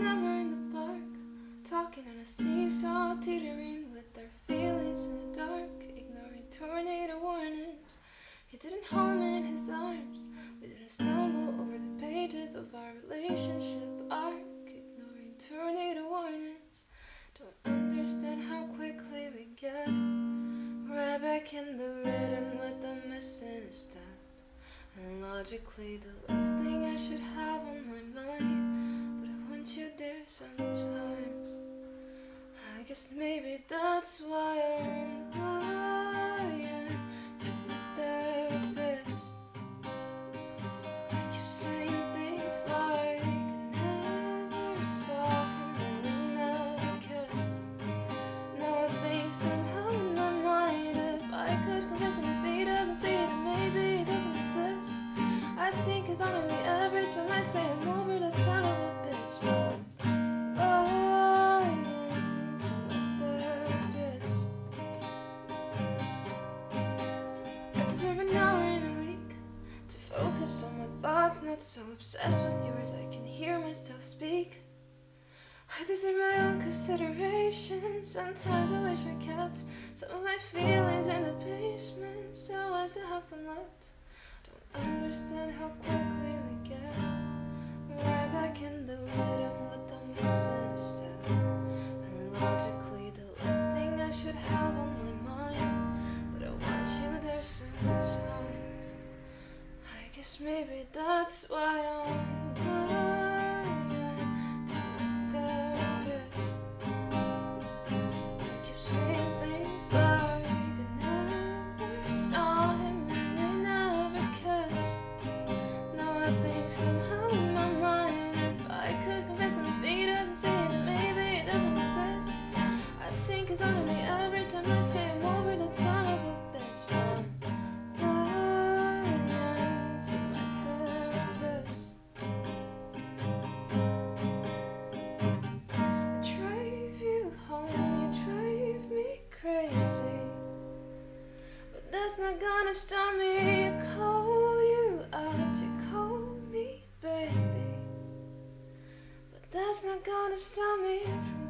an hour in the park, talking on a seesaw, teetering with our feelings in the dark, ignoring tornado warnings. He didn't hold me in his arms. We didn't stumble over the pages of our relationship arc, ignoring tornado warnings. Don't understand how quickly we get right back in the rhythm with the missing step. And logically the last thing I should have on my mind, but I want you there sometimes. I guess maybe that's why I'm lying to my therapist. I keep saying things like I never saw him and we never kissed. Now I think somehow in my mind, if I could convince him, if he doesn't see it, then maybe he doesn't exist. I think he's on me every time I say I'm over the son of a bitch. I deserve an hour in a week to focus on my thoughts, not so obsessed with yours I can hear myself speak. I deserve my own consideration. Sometimes I wish I kept some of my feelings in the basement, so I still have some left. Don't understand how quickly we get right back in the rhythm with the missing step. And logically the last thing I should have on my mind, but I want you there sometimes. I guess maybe that's why I'm lying to my therapist. I keep saying things like I never saw him and we never kissed. Now I think somehow in my mind, if I could convince him, if he doesn't see it, then maybe it doesn't exist. I think he's on me every time I say I'm over that son of a bitch. I'm lying to my therapist. I drive you home, you drive me crazy, but that's not gonna stop me to call you out, to call me baby. But that's not gonna stop me from